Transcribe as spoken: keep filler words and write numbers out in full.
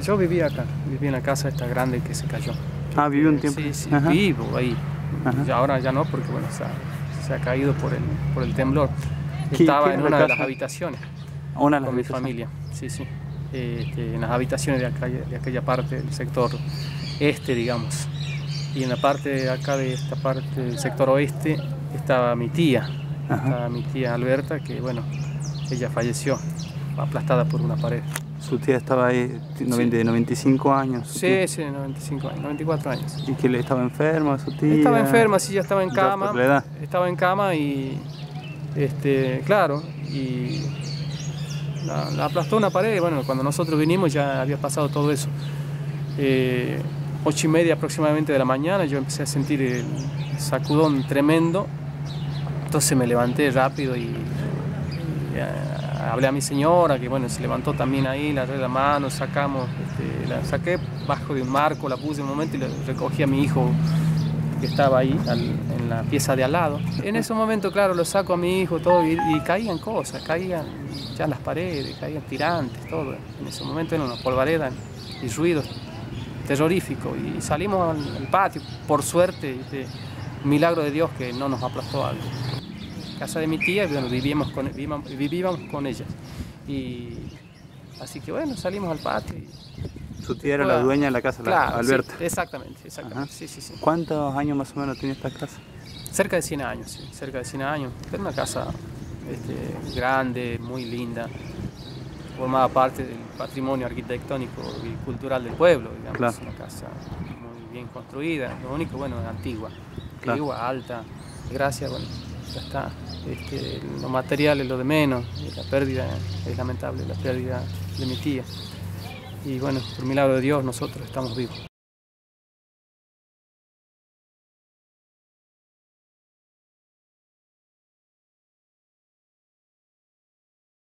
Yo vivía acá, vivía en la casa esta grande que se cayó. Ah, vivió un tiempo. Sí, sí, Ajá. vivo ahí. Ajá. Y ahora ya no, porque bueno, se ha, se ha caído por el, por el temblor. ¿Qué- Estaba qué en era una la de las casa? habitaciones Una de las con mi habitaciones. familia, sí, sí. Este, en las habitaciones de, acá, de aquella parte del sector este, digamos. Y en la parte de acá, de esta parte del sector oeste, estaba mi tía. Ajá. Estaba mi tía Alberta, que bueno, ella falleció aplastada por una pared. Su tía estaba ahí, noventa, Sí. noventa y cinco años. Su Sí, tía. sí, noventa y cinco años, noventa y cuatro años. ¿Y que le estaba enferma su tía? Estaba enferma, sí, ya estaba en Ya cama. por la edad. Estaba en cama y, este, claro, y la, la aplastó una pared. Bueno, cuando nosotros vinimos ya había pasado todo eso. Eh, ocho y media aproximadamente de la mañana yo empecé a sentir el sacudón tremendo. Entonces me levanté rápido y, y a, hablé a mi señora, que bueno, se levantó también ahí, la agarré la mano, sacamos, este, la saqué bajo de un marco, la puse un momento y le recogí a mi hijo que estaba ahí al, en la pieza de al lado. En ese momento, claro, lo saco a mi hijo todo y, y caían cosas, caían ya las paredes, caían tirantes, todo. En ese momento era una polvareda y ruidos terroríficos. Y salimos al, al patio, por suerte, este, un milagro de Dios que no nos aplastó algo. Casa de mi tía, bueno, vivíamos con, vivíamos, vivíamos con ella. Y así que bueno, salimos al patio. Y, Su tía era la dueña de la casa, claro, la Alberta. Sí, exactamente, exactamente. Sí, sí, sí. ¿Cuántos años más o menos tiene esta casa? Cerca de cien años, sí, cerca de cien años. Era una casa este, grande, muy linda. Formaba parte del patrimonio arquitectónico y cultural del pueblo, digamos. Claro. Una casa muy bien construida. Lo único, bueno, es antigua. Claro. Antigua, alta. Gracias, bueno, ya está. Este, lo material es lo de menos. La pérdida es lamentable, la pérdida de mi tía. Y bueno, por milagro de Dios, nosotros estamos vivos.